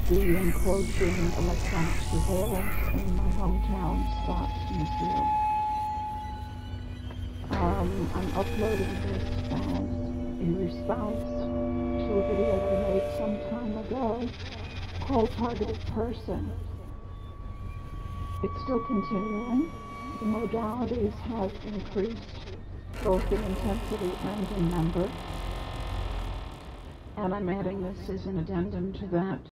the encroaching electronic surveillance in my hometown stops me here. I'm uploading this as a response to a video that I made some time ago called Targeted Person. It's still continuing. The modalities have increased both in intensity and in number. And I'm adding this as an addendum to that